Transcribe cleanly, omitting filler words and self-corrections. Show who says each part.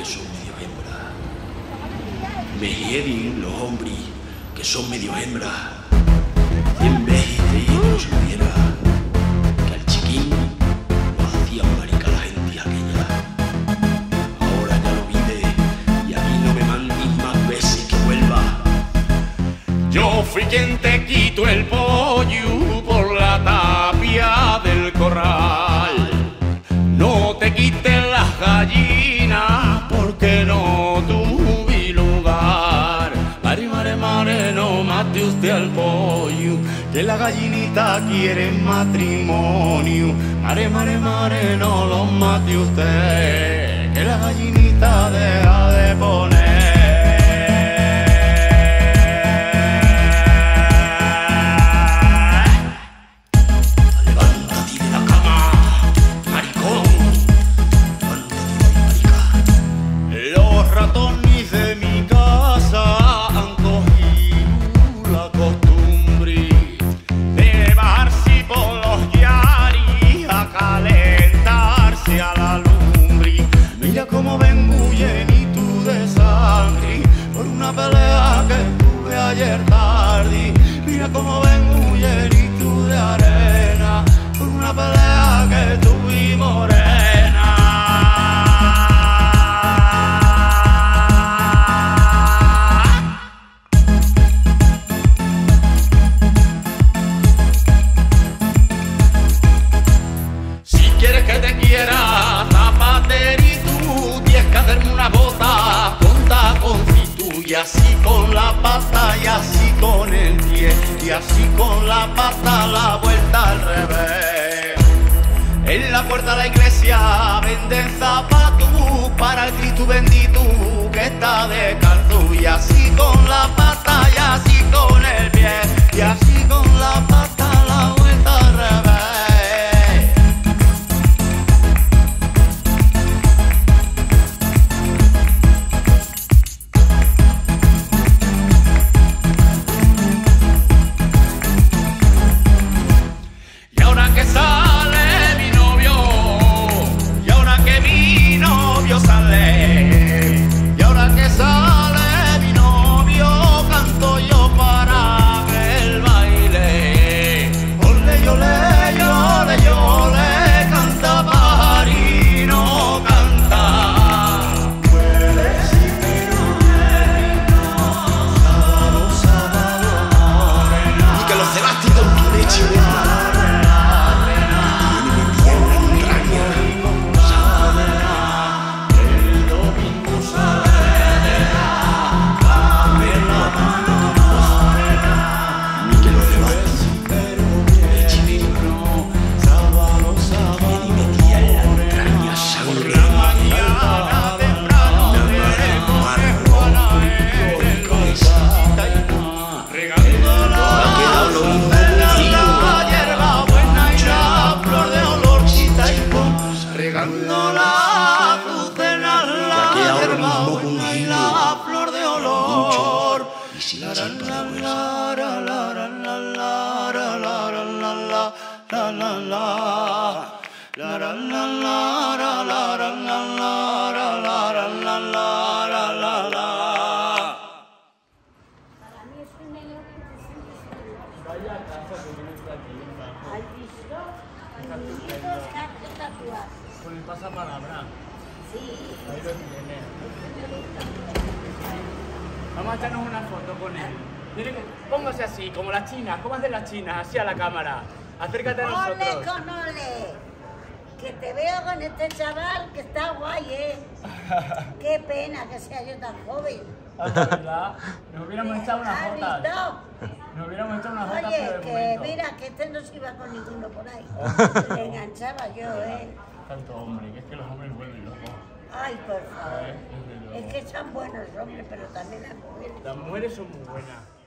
Speaker 1: que son medio hembras. Me hieden los hombres que son medio hembras. 100 veces creí que no se pudiera, que al chiquín lo hacía marica la gente aquella. Ahora ya lo vive y a mí no me mandes más veces que vuelva.
Speaker 2: Yo fui quien te quito el pollo por la tapia del corral. No te quites las gallinas porque no tuve lugar. Mare, mare, mare, no mate usted al pollo, que la gallinita quiere matrimonio. Mare, mare, mare, no lo mate usted, que la gallinita deja de poner. Como vengo llenito de sangre por una pelea que tuve ayer tarde. Mira como vengo llenito de arena por una pelea que tuve morena. Si quieres que te quiera, zapatero, que hacerme una bota con taconcito, y así con la pata y así con el pie, y así con la pata la vuelta al revés. En la puerta de la iglesia venden zapatos para el Cristo bendito que está descalzo, y así con la pata y así con el pie, y así con la pata la vuelta al revés. Regando la azucena, la hierba buena y la flor de olor.
Speaker 1: Y sin chispa de
Speaker 3: Vaya casa que tienes aquí,
Speaker 4: ¿Has visto? Amiguitos, cactus tatuados.
Speaker 3: con el pasapalabra.
Speaker 4: Sí.
Speaker 3: Ahí lo tiene. Vamos a echarnos una foto con él. Póngase así, como las chinas. ¿Cómo hacen las chinas? Así a la cámara. Acércate a nosotros.
Speaker 4: ¡Ole con ole! Que te veo con este chaval que está guay, ¿eh? Qué pena que sea yo tan joven.
Speaker 3: ¿Verdad? Nos hubiéramos echado unas
Speaker 4: ¿Has
Speaker 3: fotos.
Speaker 4: visto?
Speaker 3: Nos hubiéramos echado unas fotos,
Speaker 4: Oye,
Speaker 3: pero de
Speaker 4: que
Speaker 3: momento.
Speaker 4: mira, que este no se iba con ninguno por ahí. Le enganchaba yo, ¿eh?
Speaker 3: Tanto hombre, que es que los hombres vuelven locos.
Speaker 4: Ay, por favor.
Speaker 3: Desde luego.
Speaker 4: Es que son buenos hombres, pero también las mujeres.
Speaker 3: Las mujeres son muy buenas.